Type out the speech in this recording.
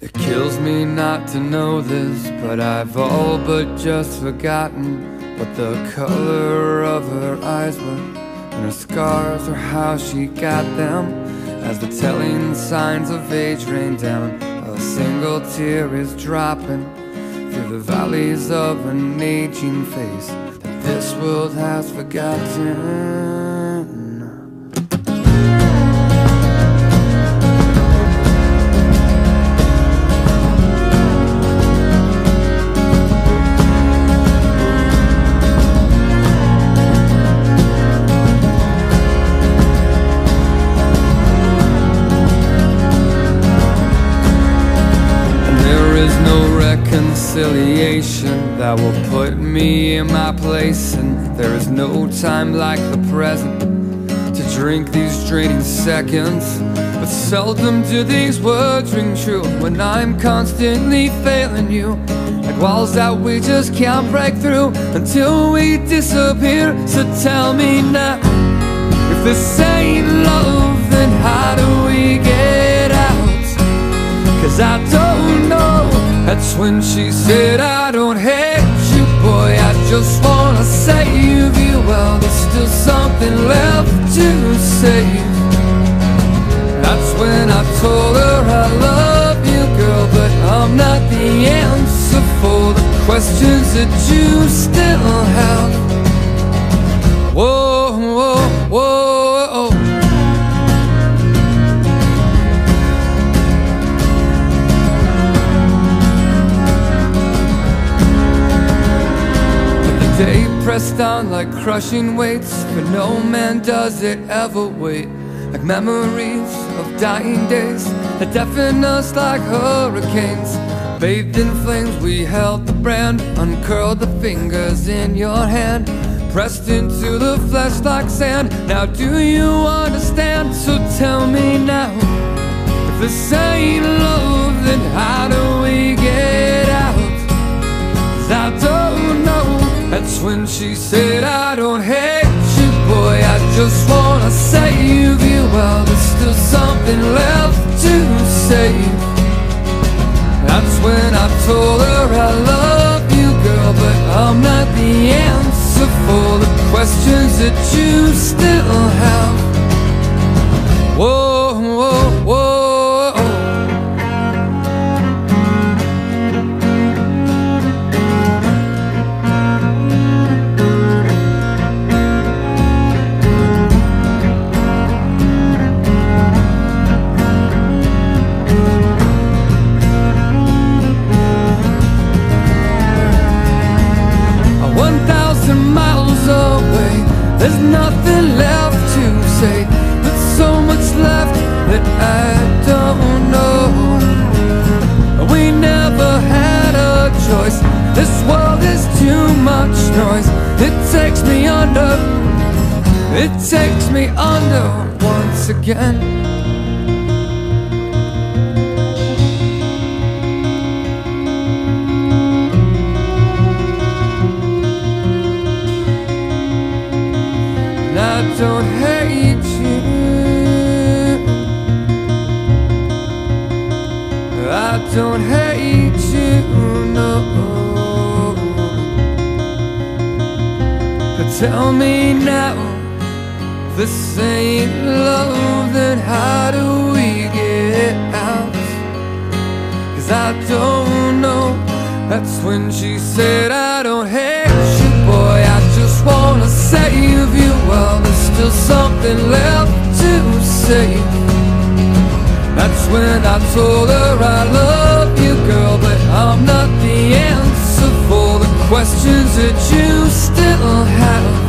It kills me not to know this, but I've all but just forgotten what the color of her eyes were, and her scars, or how she got them. As the telling signs of age rain down, a single tear is dropping through the valleys of an aging face that this world has forgotten. Reconciliation that will put me in my place, and there is no time like the present to drink these draining seconds. But seldom do these words ring true when I'm constantly failing you, like walls that we just can't break through until we disappear. So tell me now, if this ain't love, then how do we get out? 'Cause I don't know. That's when she said, I don't hate you, boy, I just wanna save you. Well, there's still something left to save. That's when I told her I love you, girl, but I'm not the answer for the questions that you still have. Whoa, whoa, whoa. Day pressed on like crushing weights, but no man does it ever wait. Like memories of dying days that deafen us like hurricanes. Bathed in flames, we held the brand, uncurled the fingers in your hand, pressed into the flesh like sand. Now do you understand? So tell me now, if this ain't love, then how do we get out? 'Cause I don't know. That's when she said, I don't hate you, boy, I just wanna save you. Well, there's still something left to save. That's when I told her I love you, girl, but I'm not the answer for the questions that you still have. Whoa, whoa, whoa. There's nothing left to say, but so much left that I don't know. We never had a choice. This world is too much noise. It takes me under. It takes me under once again. I don't hate you, I don't hate you, no. But tell me now, this ain't love, then how do we get out? 'Cause I don't know. That's when she said, I don't hate you, boy, I just wanna save you. Well, there's still something left to save. That's when I told her I love you, girl, but I'm not the answer for the questions that you still have.